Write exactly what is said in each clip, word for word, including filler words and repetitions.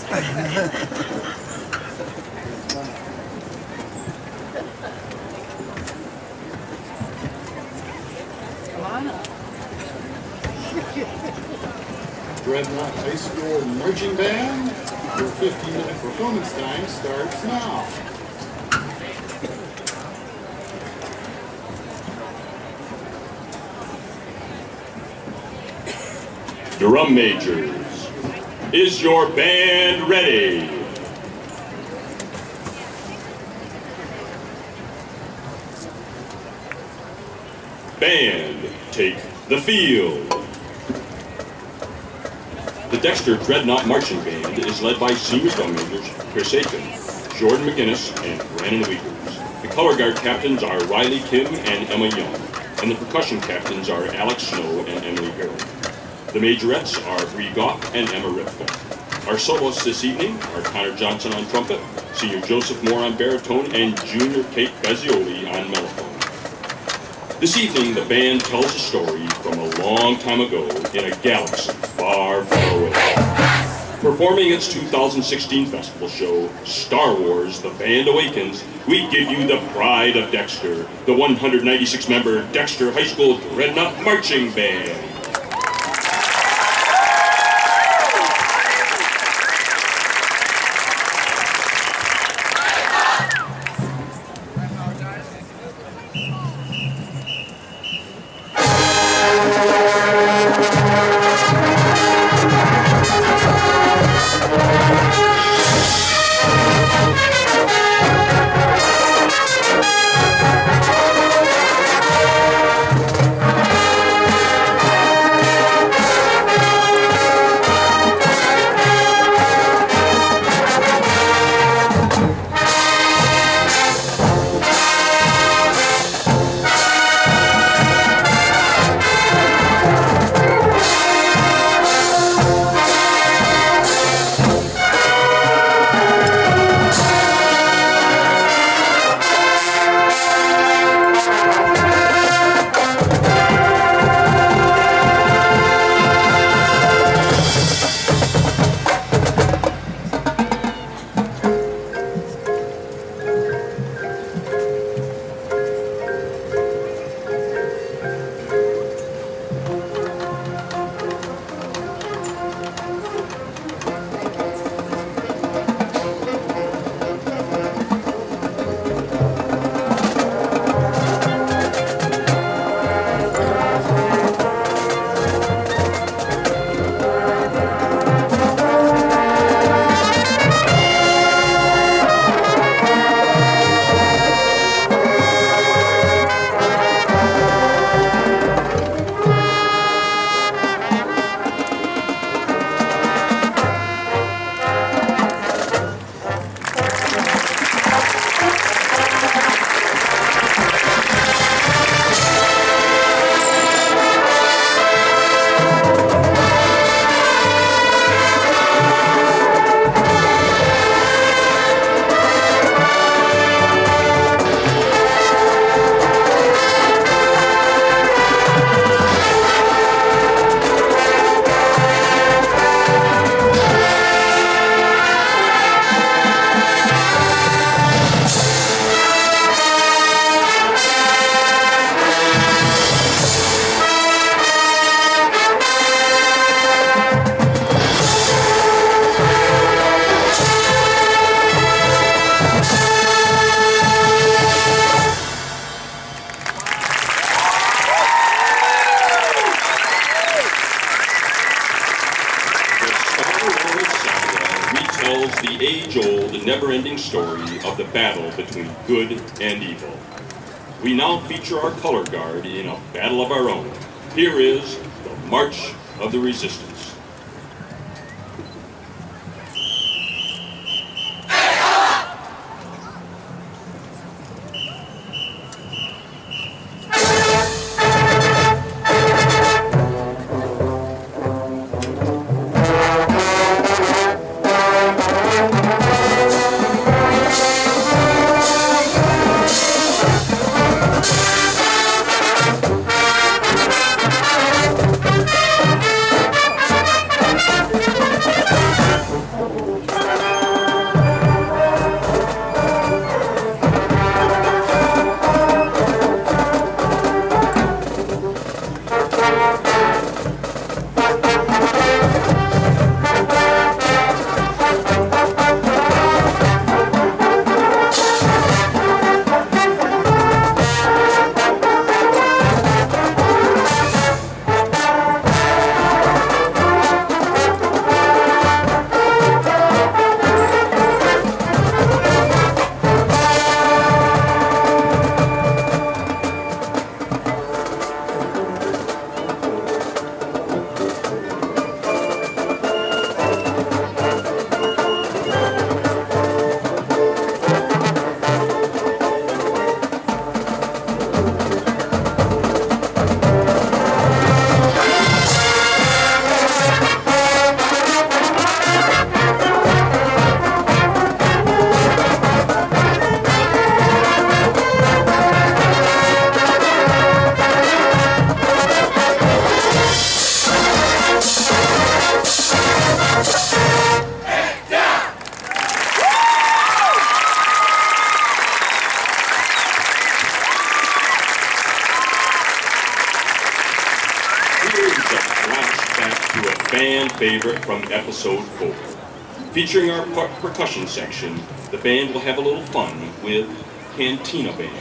Dreadnaught High School Marching Band, your fifteen minute performance time starts now. Drum majors, is your band ready? Band, take the field. The Dexter Dreadnaught Marching Band is led by senior drum majors Chris Aiken, Jordan McGinnis, and Brandon Wiegers. The color guard captains are Riley Kim and Emma Young, and the percussion captains are Alex Snow and Emily Barrett. The majorettes are Bree Goff and Emma Ripko. Our soloists this evening are Connor Johnson on trumpet, senior Joseph Moore on baritone, and junior Kate Bezzioli on mellophone. This evening, the band tells a story from a long time ago in a galaxy far, far away. Performing its two thousand sixteen festival show, Star Wars, The Band Awakens, we give you the pride of Dexter, the one hundred ninety-six member Dexter High School Dreadnaught Marching Band. The age-old, never-ending story of the battle between good and evil. We now feature our color guard in a battle of our own. Here is the March of the Resistance. to a fan favorite from episode four. Featuring our per percussion section, the band will have a little fun with Cantina Band.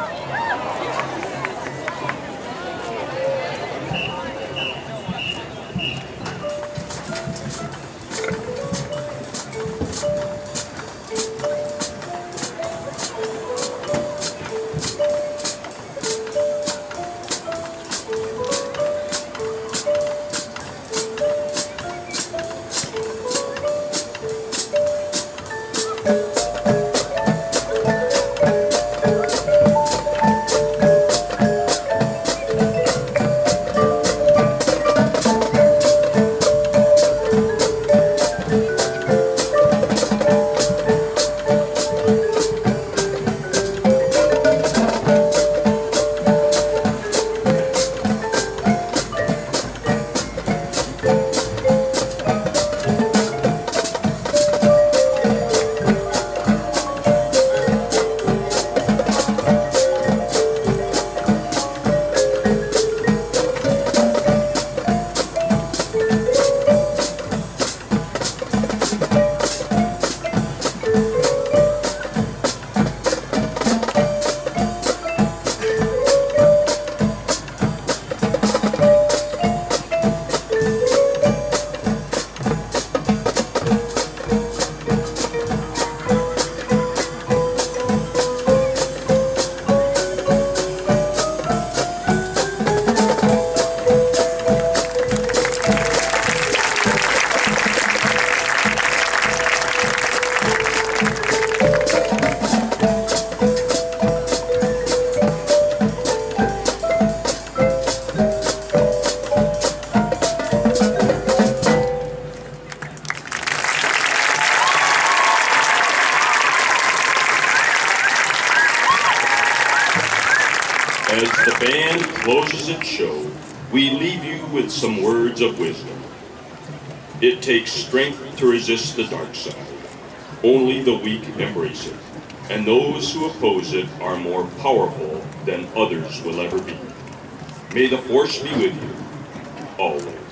As the band closes its show, we leave you with some words of wisdom. It takes strength to resist the dark side. Only the weak embrace it, and those who oppose it are more powerful than others will ever be. May the Force be with you, always.